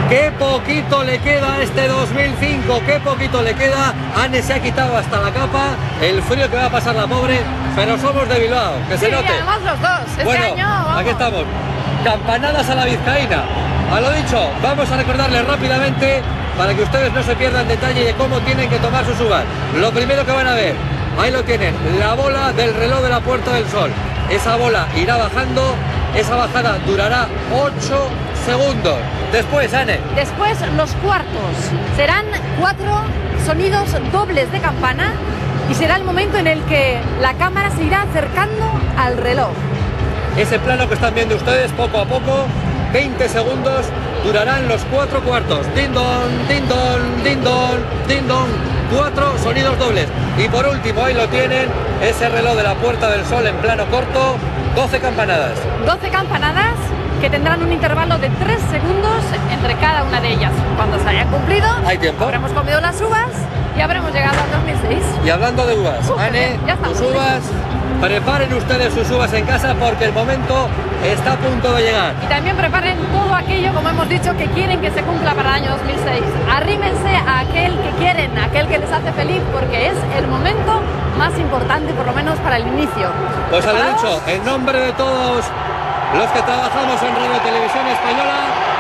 Qué poquito le queda a este 2005, qué poquito le queda. Anne se ha quitado hasta la capa, el frío que va a pasar la pobre, pero somos de Bilbao, que se note. Además los dos, bueno, año, vamos. aquí estamos, campanadas a la vizcaína. A lo dicho, vamos a recordarles rápidamente para que ustedes no se pierdan detalle de cómo tienen que tomar sus uvas. Lo primero que van a ver, ahí lo tienen, la bola del reloj de la Puerta del Sol. Esa bola irá bajando, esa bajada durará 8 segundos. Después, Anne. Después los cuartos. Serán 4 sonidos dobles de campana y será el momento en el que la cámara se irá acercando al reloj. Ese plano que están viendo ustedes poco a poco, 20 segundos, durarán los 4 cuartos. Din don, din don, din don, din don. 4 sonidos dobles. Y por último, ahí lo tienen, ese reloj de la Puerta del Sol en plano corto, 12 campanadas. 12 campanadas que tendrán un intervalo de 3 segundos entre cada una de ellas. Cuando se hayan cumplido, hay tiempo. Habremos comido las uvas y habremos llegado al 2006. Y hablando de uvas, Anne, tus uvas, preparen ustedes sus uvas en casa porque el momento está a punto de llegar. Y también preparen todo aquello, como hemos dicho, que quieren que se cumpla para el año 2006. Arrímense a aquel que quieren, a aquel que les hace feliz, porque es el momento más importante, por lo menos para el inicio. Pues a lo dicho, en nombre de todos los que trabajamos en Radio Televisión Española,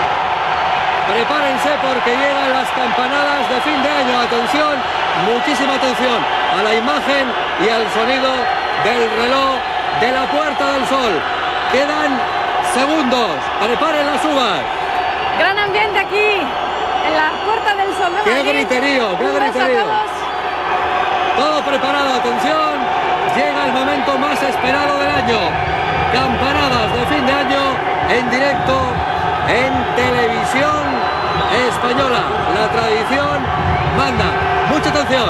prepárense porque llegan las campanadas de fin de año. Atención, muchísima atención a la imagen y al sonido del reloj de la Puerta del Sol. Quedan segundos, preparen las uvas. Gran ambiente aquí en la Puerta del Sol. ¡Qué griterío, qué griterío! Todo preparado, atención, llega el momento más esperado del año. Campanadas de fin de año en directo en Televisión Española. La tradición manda. Mucha atención.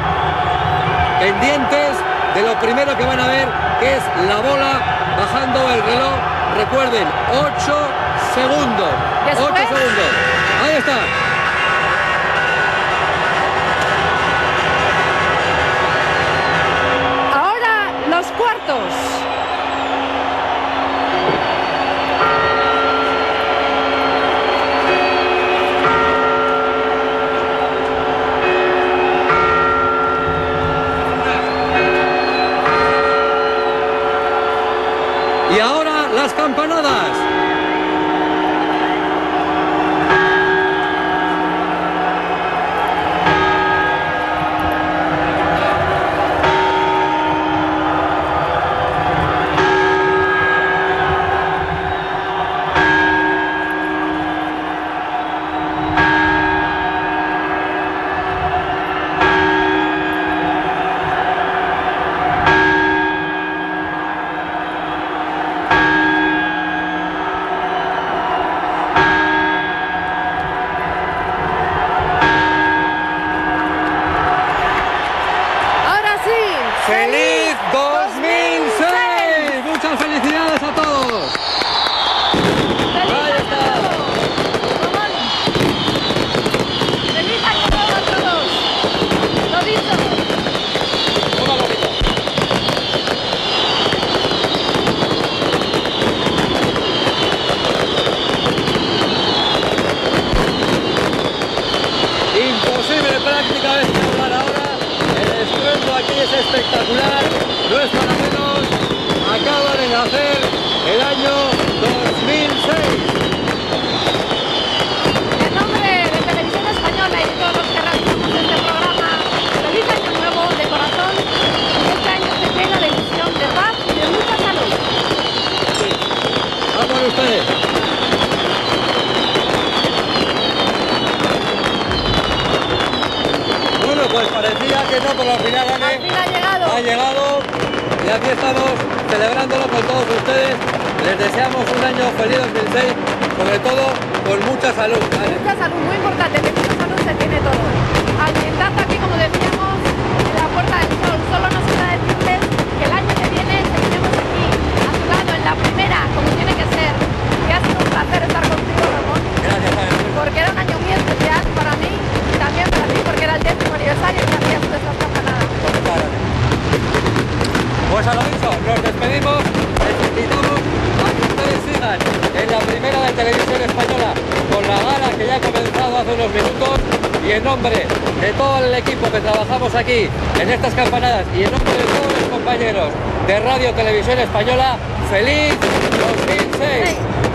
Pendientes de lo primero que van a ver, que es la bola bajando el reloj. Recuerden, 8 segundos. 8 segundos. Ahí está. Ahora los cuartos. Y ahora las campanadas. ¡Feliz 2006! ¡Muchas felicidades a todos! ¡Ahí está! ¡Feliz año nuevo a todos! ¡Lo dicho! Una gotita. Imposible prácticamente hablar ahora. El estruendo aquí es espectacular, no es para menos, acaba de nacer el año 2006. En nombre de Televisión Española y de todos los que realizamos este programa, feliz año nuevo de corazón, y este año se llena de ilusión, de paz y de mucha salud. Sí. Vamos ustedes. Bueno, pues parecía que no, pero al final Al fin ha llegado. ha llegado y aquí estamos celebrándolo con todos ustedes. Les deseamos un año feliz 2006, sobre todo con mucha salud. ¿Vale? Mucha salud, muy importante, de mucha salud se tiene todo. Ambientazo aquí, como decíamos, en la Puerta del Sol. Solo nos queda decirles que el año que viene seguiremos aquí, a su lado, en la primera, como tiene que ser. Que ha sido un placer estar contigo, Ramón. Gracias, Ana. Porque era un año muy especial para mí y también para ti, porque era el 10º aniversario que hacías tú estas campanadas. Pues a lo dicho, nos despedimos, les invitamos a que ustedes sigan en la primera de Televisión Española con la gala que ya de unos minutos y en nombre de todo el equipo que trabajamos aquí en estas campanadas y en nombre de todos los compañeros de Radio Televisión Española, ¡feliz 2006!